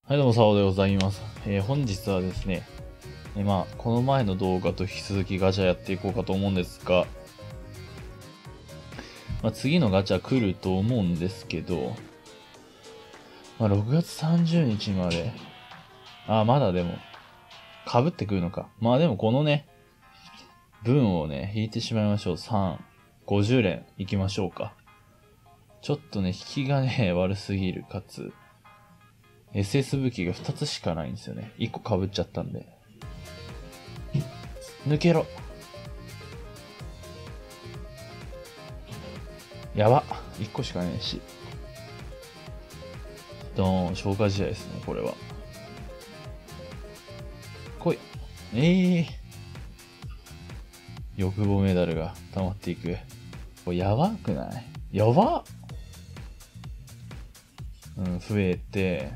はい、どうも、さおでございます。本日はですね、この前の動画と引き続きガチャやっていこうかと思うんですが、次のガチャ来ると思うんですけど、6月30日まで、まだでも、被ってくるのか。でもこのね、分をね、引いてしまいましょう。3、50連いきましょうか。ちょっとね、引きがね、悪すぎる、かつ、SS 武器が2つしかないんですよね。1個被っちゃったんで。抜けろ。やば。1個しかねえし。ドーン、消化試合ですね、これは。来い。欲望メダルが溜まっていく。これやばくない？やばっ。増えて。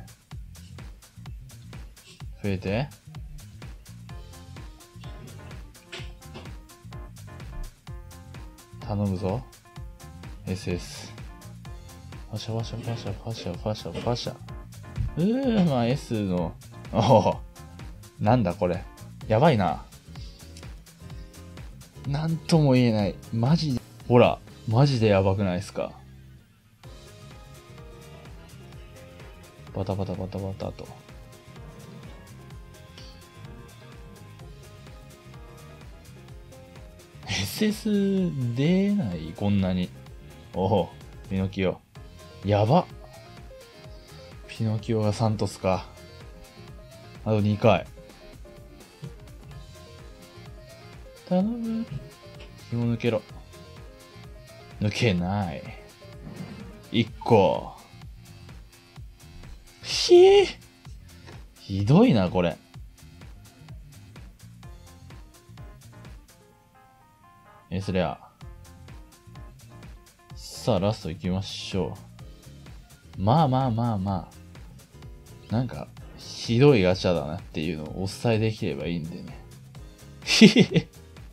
頼むぞ。SS。ファシャ。S の、なんだこれ。やばいな。なんとも言えない。マジで、ほら、マジでやばくないですか。バタと。SS 出ない？こんなに。ピノキオ。やば。ピノキオがサントスか。あと2回。頼む。紐抜けろ。抜けない。1個。ひどいな、これ。そりゃ。さあ、ラスト行きましょう。なんか、ひどいガチャだなっていうのをお伝えできればいいんでね。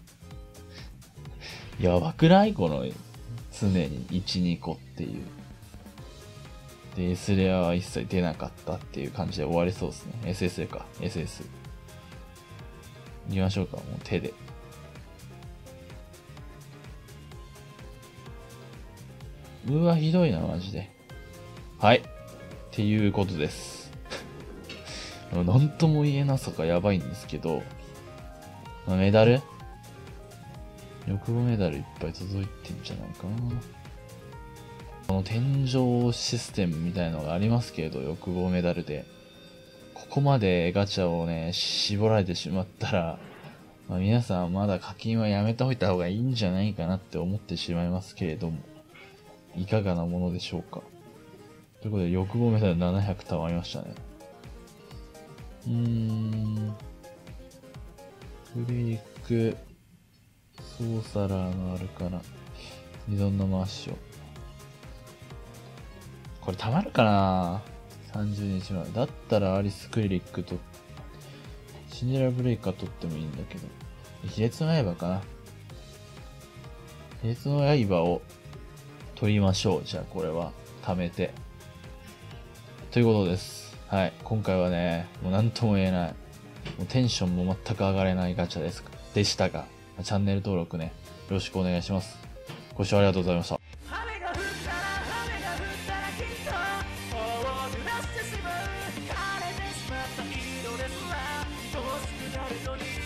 やばくない？この、常に1、2個っていう。で、S レアは一切出なかったっていう感じで終わりそうですね。SS か。SS。行きましょうか。もう手で。うわ、ひどいな、マジで。はい。っていうことです。なんとも言えなさがやばいんですけど、メダル？欲望メダルいっぱい届いてんじゃないかな。この天井システムみたいのがありますけど、欲望メダルで。ここまでガチャをね、絞られてしまったら、皆さんまだ課金はやめておいた方がいいんじゃないかなって思ってしまいますけれども、いかがなものでしょうか。ということで、欲望メダル700溜まりましたね。クリック、ソーサラーがあるから、依存の回しを。これ溜まるかな？ 30 日前。だったらアリス・クリリックと、シンデレラブレイカー取ってもいいんだけど。卑劣の刃かな。卑劣の刃を取りましょう。じゃあこれは、貯めて。ということです。はい。今回はね、もうなんとも言えない。もうテンションも全く上がれないガチャでしたが、チャンネル登録ね、よろしくお願いします。ご視聴ありがとうございました。雨が降ったらきっと大濡らしてしまう。枯れてしまった色ですら愛しくなるのに